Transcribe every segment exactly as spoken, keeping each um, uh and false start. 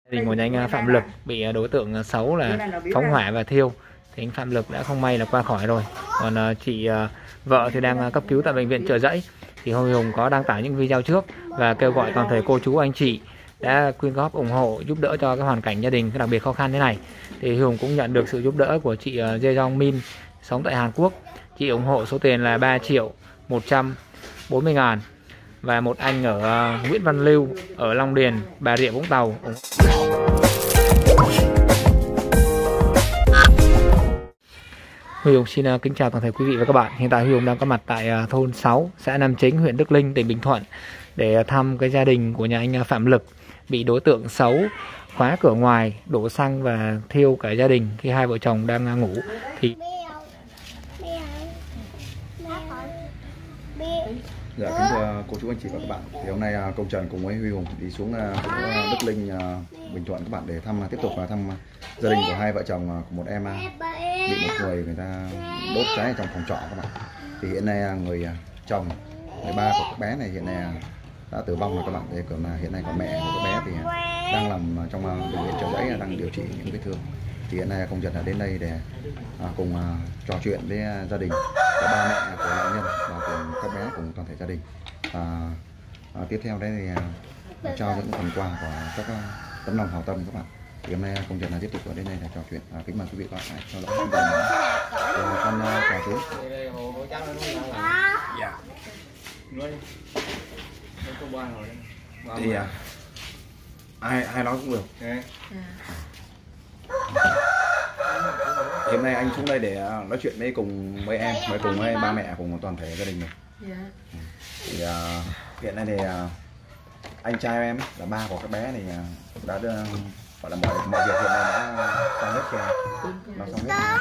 Gia đình của nhà anh Phạm Lực bị đối tượng xấu là phóng hỏa và thiêu, thì anh Phạm Lực đã không may là qua khỏi rồi. Còn chị vợ thì đang cấp cứu tại bệnh viện Chợ Giẫy. Thì Huy Hùng có đăng tải những video trước và kêu gọi toàn thể cô chú anh chị đã quyên góp ủng hộ giúp đỡ cho cái hoàn cảnh gia đình đặc biệt khó khăn thế này. Thì Huy Hùng cũng nhận được sự giúp đỡ của chị Jae Jong Min sống tại Hàn Quốc. Chị ủng hộ số tiền là ba triệu một trăm bốn mươi ngàn. Và một anh ở uh, Nguyễn Văn Lưu ở Long Điền, Bà Rịa Vũng Tàu. Huy Hùng xin uh, kính chào toàn thể quý vị và các bạn. Hiện tại Huy Hùng đang có mặt tại uh, thôn sáu, xã Nam Chính, huyện Đức Linh, tỉnh Bình Thuận để uh, thăm cái gia đình của nhà anh uh, Phạm Lực bị đối tượng xấu khóa cửa ngoài, đổ xăng và thiêu cả gia đình khi hai vợ chồng đang uh, ngủ. Thì Dạ, kính thưa cô chú anh chị và các bạn, thì hôm nay Công Trần cùng với Huy Hùng đi xuống Đức Linh, Bình Thuận các bạn để thăm tiếp tục thăm gia đình của hai vợ chồng của một em bị một người người ta đốt cháy trong phòng trọ các bạn. Thì hiện nay người chồng, người ba của các bé này hiện nay đã tử vong rồi các bạn. Thì còn hiện nay còn mẹ của các bé thì đang làm trong bệnh viện Chợ Giẫy, đang điều trị những vết thương. Thì hiện nay Công Trần đã đến đây để cùng trò chuyện với gia đình, và ba mẹ của nạn nhân và cùng các bé cùng toàn thể gia đình. À, à, tiếp theo đấy thì à, trao những phần quà của các tấm lòng hảo tâm các bạn. Thì hôm nay Công Trần là tiếp tục ở đến đây để trò chuyện. À, kính mời quý vị các bạn hãy theo dõi chương trình. Rồi con chào chú. Dạ. Thì à, ai ai nói cũng được. Hôm nay anh xuống đây để nói chuyện với cùng với em, với cùng với ba mẹ cùng toàn thể gia đình mình. Dạ. Thì uh, hiện nay thì uh, anh trai em là ba của các bé này uh, đã đưa, gọi là mọi mọi việc hiện nay đã xong hết rồi, nó xong hết.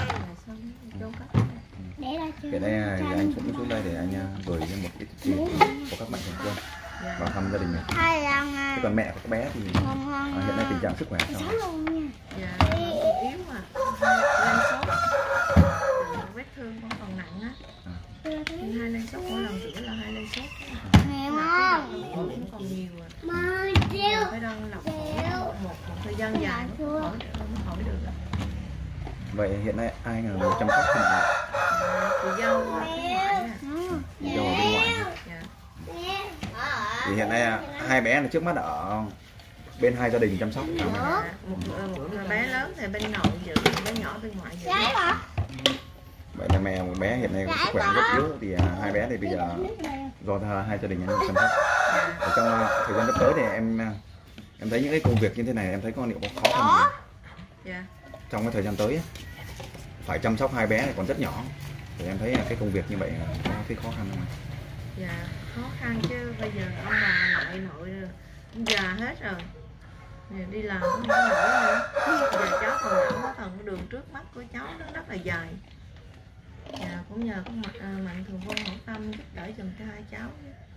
Hiện nay thì anh cũng xuống đây để anh uh, gửi một ít tiền của các mạnh thường quân vào thăm gia đình mình. Thế còn mẹ của các bé thì uh, hiện nay tình trạng sức khỏe sao? Dạ, yếu mà, lên sốt, vết thương vẫn còn nặng á, hai lên sốt mỗi lần rửa là hai lên sốt, cũng còn nhiều à, phải đơn lọc một, một thời gian dài mới khỏi mới khỏi được. Vậy hiện nay ai là người chăm sóc cho mẹ? Chị dâu ở bên ngoại. Chị dâu ở bên ngoại. Dạ. Thì hiện nay hai bé là trước mắt ở bên hai gia đình chăm sóc. Dạ. Một, một bé lớn thì bên nội giữ, bé nhỏ bên ngoại giữ. Vậy là mẹ một bé hiện nay sức khỏe rất yếu, thì hai bé thì bây giờ do hai gia đình chăm sóc. Ở trong thời gian sắp tới thì em em thấy những cái công việc như thế này em thấy có liệu có khó khăn gì? Dạ. Trong cái thời gian tới phải chăm sóc hai bé này còn rất nhỏ, thì em thấy cái công việc như vậy có thấy khó khăn không? Dạ khó khăn chứ, bây giờ ông bà nội nội già hết rồi, đi làm cũng không nổi nữa. Giờ cháu còn nhỏ, có phần đường trước mắt của cháu nó rất là dài. Dạ, cũng nhờ có mặt à, mạnh thường quân hảo tâm giúp đỡ dùm cho hai cháu.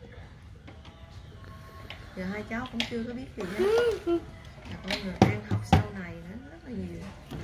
Giờ hai cháu cũng chưa có biết gì hết. Dạ, con người đang học sau này nữa rất là nhiều.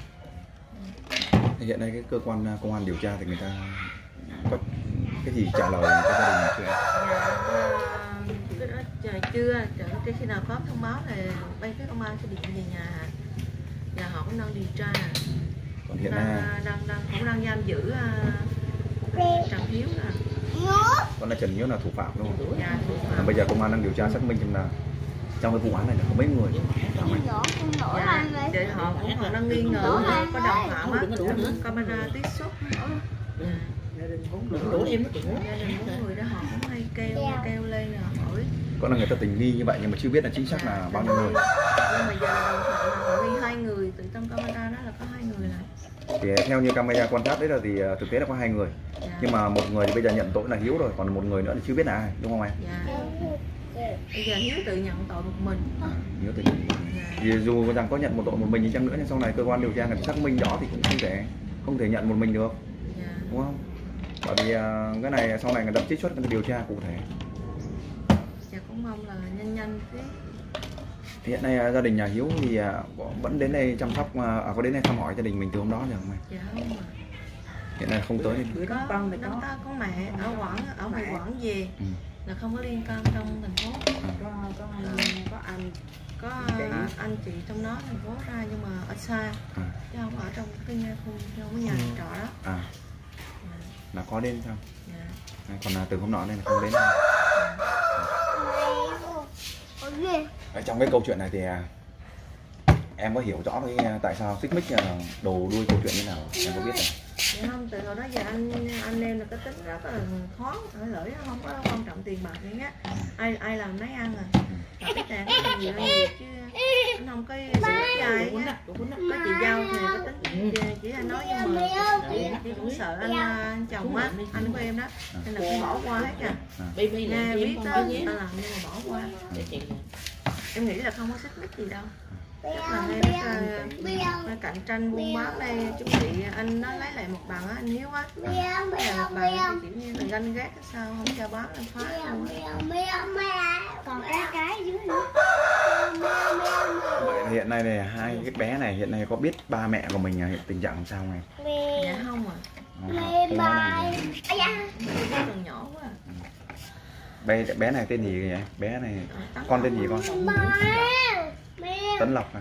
Hiện nay cái cơ quan công an điều tra thì người ta có cái gì trả lời cho gia đình chưa? Dạ, cái đó chờ chưa, chờ cái khi nào có thông báo thì bên phía công an sẽ điện về nhà và họ cũng đang điều tra. Còn hiện đang, nay đang, đang cũng đang giam giữ uh, Trần Hiếu nè. con là Trần Hiếu là thủ phạm đúng không? Dạ, thủ phạm. À, bây giờ công an đang điều tra xác minh xem là trong cái vụ án này là có mấy người. Dạ, để họ cũng còn đang nghi ngờ có đồng phạm á, trong camera trích xuất. Gia đình bốn người đó họ cũng hay kêu kêu lên là hỏi. Có là người ta tình nghi như vậy nhưng mà chưa biết là chính xác là bao nhiêu người. Nhưng mà giờ đồng phạm là họ nghi hai người, từ trong camera đó là có hai người này. Thì theo như camera quan sát đấy là thì thực tế là có hai người. Dạ. Nhưng mà một người thì bây giờ nhận tội là Hiếu rồi, còn một người nữa thì chưa biết là ai, đúng không em? Dạ. Bây giờ Hiếu tự nhận tội một mình. À, Hiếu tự nhận. Dạ. Vì dù rằng có nhận một tội một mình thì chăng nữa nhưng sau này cơ quan điều tra người xác minh rõ thì cũng không thể không thể nhận một mình được. Dạ. Đúng không? Bởi vì uh, cái này sau này người ta trích xuất người ta điều tra cụ thể. Dạ cũng mong là nhanh nhanh tí. Hiện nay uh, gia đình nhà Hiếu thì uh, vẫn đến đây chăm sóc, uh, à, có đến đây thăm hỏi gia đình mình từ hôm đó rồi không em? Dạ không mà. Hiện nay không tới. Có con có, có mẹ ở Quảng, ở ngoài Quảng về. Ừ. là không có liên quan trong thành phố. Có có anh có anh có anh chị trong đó thành phố ra nhưng mà ở xa, à. chứ không ở trong cái khu trong cái nhà Ừ. trọ đó. À. Là có đến không? Dạ. À, còn là từ hôm nọ nên là không đến. Ở trong cái câu chuyện này thì em có hiểu rõ cái tại sao xích mích đầu đuôi câu chuyện như nào em có biết không? Dạ không, từ hồi đó giờ anh anh em là cái tính rất là khó, ở lưỡi không có quan trọng tiền bạc gì á, ai ai làm nấy ăn à, cái tiền cái gì đâu chứ anh không có sự dài á, có chị dâu thì có tính chỉ, chỉ anh nói nhưng mà chỉ, chỉ cũng sợ anh, anh chồng á, anh của em đó, nên là cũng bỏ qua hết à, nghe biết đó, ta làm nhưng mà bỏ qua, em nghĩ là không có xích mích gì đâu. Chắc là đây nó cạnh tranh buôn bán đây chúng chị anh nó lấy lại một bằng á, anh Hiếu á, lấy lại một bằng thì kiểu như là ganh ghét sao không cho bán anh phá luôn á. Còn cái cái dưới nữa. Vậy hiện nay này hai cái bé này hiện nay có biết ba mẹ của mình hiện tình trạng sao này? Dạ không à. Không nói này. Bé còn nhỏ quá. Bé bé này tên gì vậy? Bé này con tên gì con? Tấn Lộc à?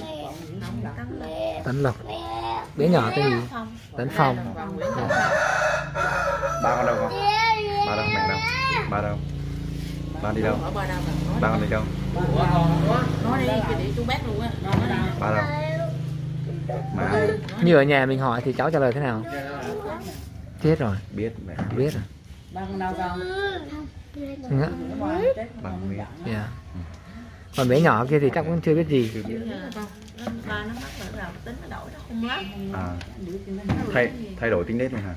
Tấn Lộc. Bé nhỏ tên gì? Tấn Phong. Ba con đâu con? Ba đâu? Mẹ đâu? Ba đâu? Ba đi đâu? Ba con đi đâu? Nó đi để chú bác luôn á. Ba đâu? Mà Như ở nhà mình hỏi thì cháu trả lời thế nào? Chết rồi. biết mẹ Biết rồi. Ba con đâu con? Ngã. bằng miệng. Yeah. Còn bé nhỏ kia thì chắc cũng chưa biết gì. Ba nó mắc là đầu tính nó đổi nó không lắm. À. Thay thay đổi tính nết luôn hả?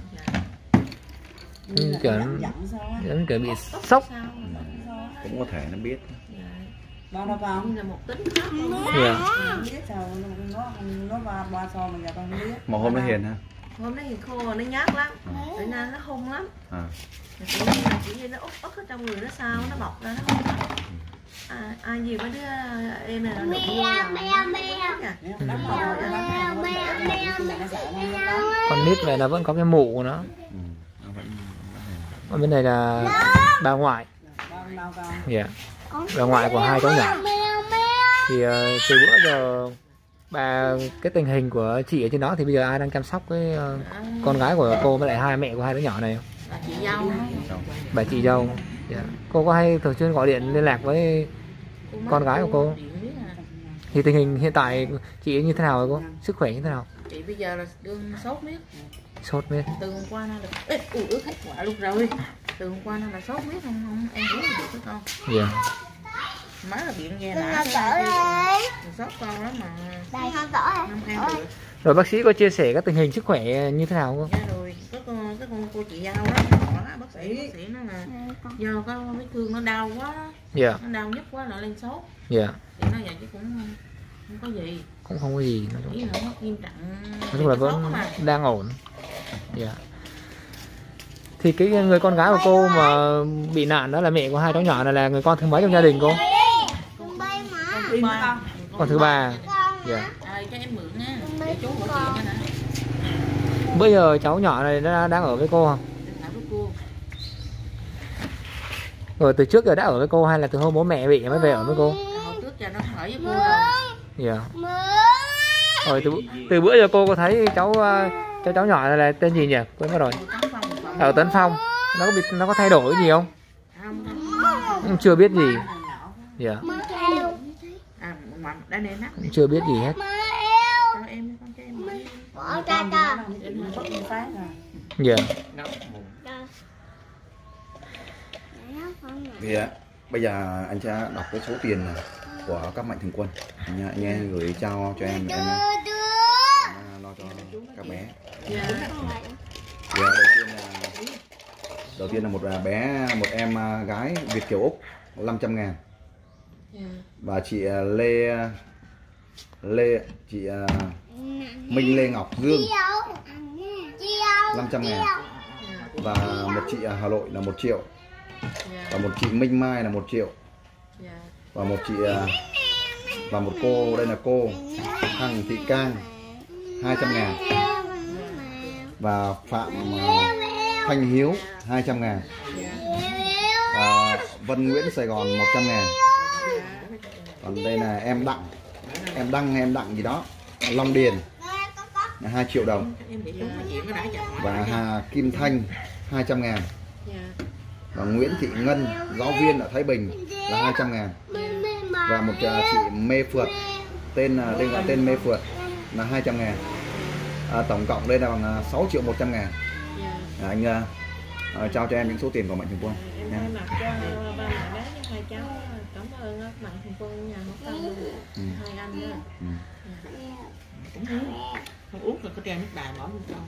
Ừ, kiểu giống kiểu bị sốc. Cũng có thể nó biết. Ba đâu con? Là một tính khác luôn. Yeah. Không biết sao nó nó ba ba so mà giờ con không biết. Một hôm nó hiền ha. Hôm nay thì khô nó nhát lắm, bữa nay nó hung lắm. À. Chỉ như là chỉ như nó út út ở trong người nó sao nó bọc ra nó hung lắm. À, ai gì mấy đứa em này là được mua Con nít này là vẫn có cái mụ của nó. Ở bên này là bà ngoại. Yeah. Bà ngoại của hai cháu nhỏ. Thì uh, từ bữa giờ bà cái tình hình của chị ở trên đó thì bây giờ ai đang chăm sóc cái uh, con gái của cô với lại hai mẹ của hai đứa nhỏ này không? Bà chị dâu. Bà chị dâu. Yeah. Cô có hay thường xuyên gọi điện liên lạc với con gái của cô? Thì tình hình hiện tại chị như thế nào rồi cô? Sức khỏe như thế nào? Chị bây giờ là đương sốt miết. Sốt miết. Từ hôm qua nó được. Ê, ui ướt hết quả luôn rồi. Từ hôm qua nó là sốt miết không không em uống được với con. Dạ. Má là điện nghe nã. Sốt con lắm mà. Đây con tỏ Không ăn được. Rồi bác sĩ có chia sẻ các tình hình sức khỏe như thế nào không? Dạ rồi, có con cái con cô chị dâu đó, hỏi bác sĩ, bác sĩ nó là do có vết thương nó đau quá, Dạ. nó đau nhất quá nó lên sốt. Dạ. Thì nó vậy chứ cũng không có gì. Cũng không có gì nói chung. Ý là không có nghiêm trọng. Nói chung là vẫn đang ổn. Dạ. Thì cái người con gái của cô mà bị nạn đó là mẹ của hai cháu nhỏ này là người con thứ mấy trong gia đình cô? Con thứ ba. Con thứ ba. Dạ. À, cho em mượn nha, để chú hỗ trợ cho nè. Bây giờ cháu nhỏ này nó đang ở với cô không? Rồi từ trước giờ đã ở với cô hay là từ hôm bố mẹ bị mới về ở với cô? Hồi trước giờ nó ở với cô rồi. Dạ. Rồi từ, từ bữa giờ cô có thấy cháu cháu cháu nhỏ này là tên gì nhỉ? Quên mất rồi. Ở Tấn Phong. Nó có bị nó có thay đổi gì không? Không, chưa biết gì. Dạ. À, mà đây nè nắp. Chưa biết gì hết. Cho em con cho em. Bỏ ra ta. Dạ. Thì bây giờ anh sẽ đọc cái số tiền của các mạnh thường quân nha, anh nghe gửi trao cho em, em lo cho các bé. Dạ. Thì đầu tiên là đầu tiên là một bé một em gái Việt kiều Úc năm trăm ngàn. Và chị Lê Lê chị Minh Lê Ngọc Dương năm trăm ngàn. Và một chị ở Hà Nội là một triệu. Và một chị Minh Mai là một triệu. Và một chị và một cô đây là cô Hằng Thị Cang hai trăm ngàn. Và Phạm Thanh Hiếu hai trăm ngàn. Và Vân Nguyễn Sài Gòn một trăm ngàn. Còn đây là em Đặng, em Đăng em Đặng gì đó, Long Điền là hai triệu đồng. Và Hà Kim Thanh hai trăm ngàn. Và Nguyễn Thị Ngân, giáo viên ở Thái Bình là hai trăm ngàn. Và một chị Mê Phượt, tên là tên gọi tên Mê Phượt là hai trăm ngàn. À, tổng cộng đây là bằng sáu triệu một trăm ngàn. À, anh uh, trao cho em những số tiền của Mạnh Thường Quân. Em thay mặt cho ba mẹ bé với hai cháu cảm ơn Mạnh Thường Quân nhà hảo tâm ừ. hai anh đó. Ừ. Dạ. Cũng uống, không uống rồi có treo nước đài bỏ luôn con.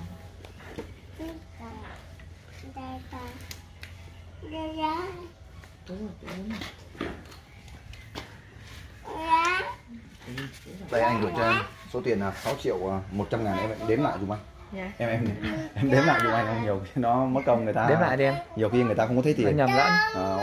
Đây anh gửi cho em số tiền là sáu triệu một trăm ngàn, em đếm lại dùm anh. Dạ. Em em em đếm lại dùm anh, không nhiều khi nó mất công người ta. Đếm lại đi em. Nhiều khi người ta không có thấy tiền. Nó nhầm lẫn. À,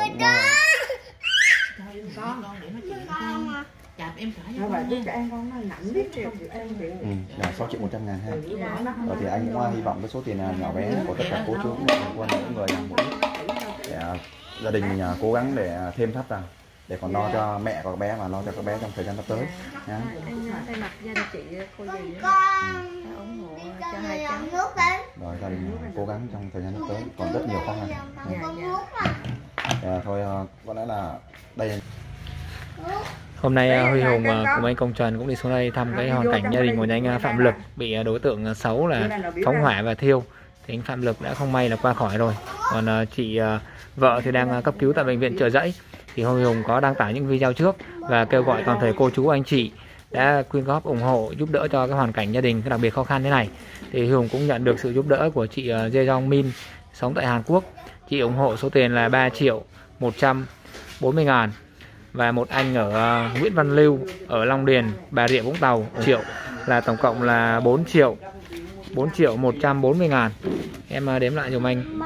con con để nói chuyện con. Chạp em cả cho con nha. Em con nó nặng biết không chịu em chịu. Ừ, là sáu triệu một trăm ngàn ha. Rồi thì anh cũng hy vọng cái số tiền nhỏ bé của tất cả cô chú quân những người làm mũi để gia đình mình cố gắng để thêm thắt vào để còn lo cho mẹ của các bé và lo cho các bé trong thời gian sắp tới nhá. Anh thay mặt gia đình chị cô dì ủng hộ cho hai cháu. Rồi gia đình cố gắng trong thời gian sắp tới, còn rất nhiều khó khăn. Dạ, dạ. À, thôi có lẽ là đây. Hôm nay Huy Hùng cùng anh Công Trần cũng đi xuống đây thăm cái hoàn cảnh gia đình của nhà anh Phạm Lực bị đối tượng xấu là phóng hỏa và thiêu. Thì anh Phạm Lực đã không may là qua khỏi rồi. Còn chị vợ thì đang cấp cứu tại bệnh viện Chợ Giẫy. Thì Huy Hùng có đăng tải những video trước và kêu gọi toàn thể cô chú anh chị đã quyên góp ủng hộ giúp đỡ cho cái hoàn cảnh gia đình đặc biệt khó khăn thế này. Thì Huy Hùng cũng nhận được sự giúp đỡ của chị Jae Jong Min sống tại Hàn Quốc. Chị ủng hộ số tiền là ba triệu một trăm bốn mươi ngàn. Và một anh ở uh, Nguyễn Văn Lưu ở Long Điền, Bà Rịa Vũng Tàu triệu, là tổng cộng là bốn triệu bốn triệu một trăm bốn mươi ngàn. Em uh, đếm lại giùm anh.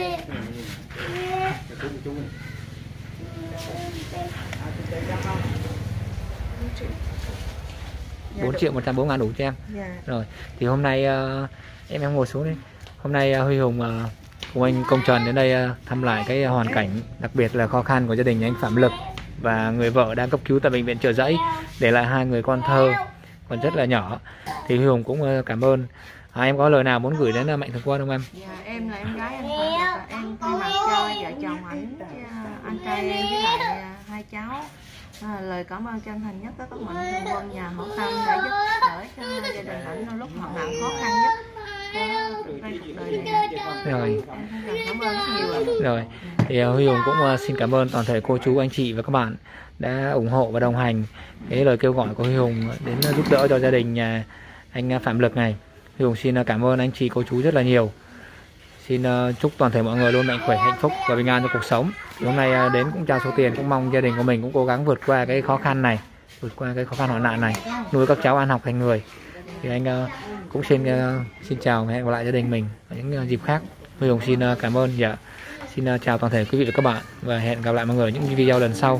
bốn triệu một trăm bốn mươi ngàn đủ cho em. Rồi, thì hôm nay uh, em em ngồi xuống đi. Hôm nay uh, Huy Hùng uh, cùng anh Công Trần đến đây uh, thăm lại cái hoàn cảnh đặc biệt là khó khăn của gia đình anh Phạm Lực và người vợ đang cấp cứu tại bệnh viện Chợ Giẫy, để lại hai người con thơ còn rất là nhỏ. Thì Huy Hùng cũng cảm ơn. À, em có lời nào muốn gửi đến Mạnh Thường Quân không em? Dạ, em là em gái anh Phạm Lực, em thay mặt cho vợ chồng ảnh, anh trai em với lại hai cháu à, lời cảm ơn chân thành nhất tới các Mạnh Thường Quân nhà hảo tâm đã giúp đỡ cho gia đình ảnh trong lúc hoạn nạn khó khăn nhất đây cuộc đời này. Rồi. Em cảm ơn rất nhiều. Rồi. Thì uh, Huy Hùng cũng uh, xin cảm ơn toàn thể cô chú anh chị và các bạn đã ủng hộ và đồng hành cái lời kêu gọi của Huy Hùng đến uh, giúp đỡ cho gia đình nhà anh Phạm Lực này. Huy Hùng xin uh, cảm ơn anh chị cô chú rất là nhiều. Xin uh, chúc toàn thể mọi người luôn mạnh khỏe, hạnh phúc và bình an trong cuộc sống. Thì hôm nay uh, đến cũng trao số tiền, cũng mong gia đình của mình cũng cố gắng vượt qua cái khó khăn này, vượt qua cái khó khăn hoạn nạn này, nuôi các cháu ăn học thành người. Thì anh uh, cũng xin uh, xin chào và hẹn gặp lại gia đình mình ở những uh, dịp khác. Huy Hùng xin uh, cảm ơn. Dạ. Xin uh, chào toàn thể quý vị và các bạn và hẹn gặp lại mọi người ở những video lần sau.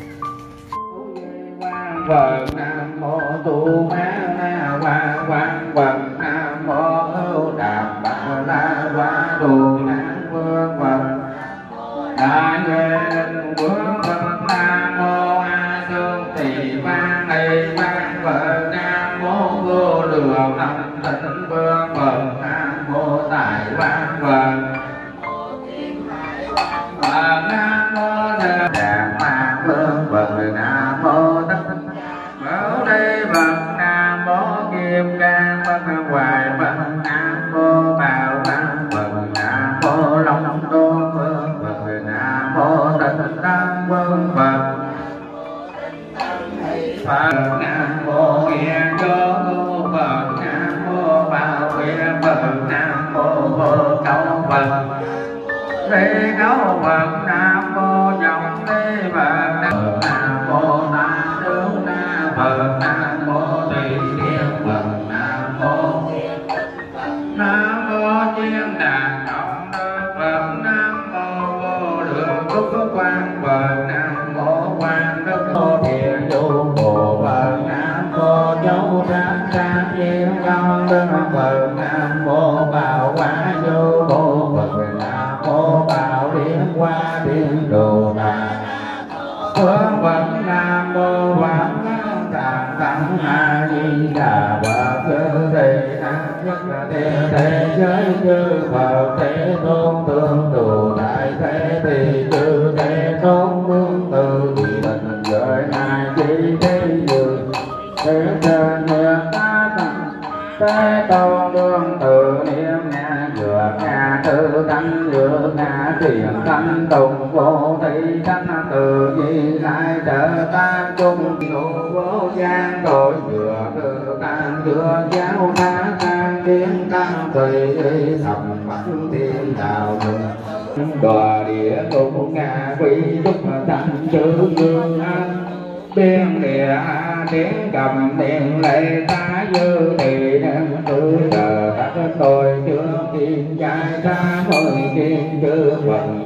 Phật Nam Mô Tu Ma Na Wa Quang Phật Nam Mô Ưu Đàm Bà La Wa Tu Nam Vương Phật Đại Nguyện Vương Phật Nam Mô A Dương Thị Vang Lây Vang Phật Nam Mô Vô Lượng Âm Tịnh Vương Phật Nam Mô Tài Vang Phật Nam Mô Đà Đà Ma Vương Phật Nam Mô Đức Mẫu Đây Phật Nam Mô Kim Cang Phật Hoài Phật Nam Mô Bảo Quang Phật Nam Mô Long Tôn Vương Phật Nam Mô Tịnh Tăng Vương Phật Phật Nam Mô Yên Đô Phật Nam Mô Bảo Quyên Phật Nam Mô Vô Câu Phật Lê Câu Phật Nam Mô Trọng Lê Phật Nam Mô Tam Tướng Na Phật Nam Mô Tùy Thiên Phật Nam Mô Nam Mô Chiên Đàn Trọng Đức Phật Nam Mô Vô Lượng Túc Quang Phật Nam Mô Quang Đức Mô Thiện Du Bồ Phật Nam Mô Châu Tráng Tráng Thiên Long Đức Phật Nam Mô Bảo Quả Du Bồ Phật Nam Mô Bảo Liên Hoa Thiên Đồ Đà thế thế giới chư Phật thế tôn tương trụ đại thế thì chư thế tôn tương tự thì tình giới hai chi thế dư thế trên niệm ta tăng thế tôn đương tự niệm nhà dược nhà tư thanh dược nhà thiền thanh tùng vô thị thanh từ di lại trợ ta chung ngũ vô gian tội dừa tự tan dừa giáo tha tan kiến tăng tùy thầm mắt thiên đạo đường đòa địa ngục ngạ quỷ đúc thanh chữ dương an biên địa tiếng cầm tiền lệ ta dư thì đem tư chờ các tôi chưa tin trai ta mời thiên chư vận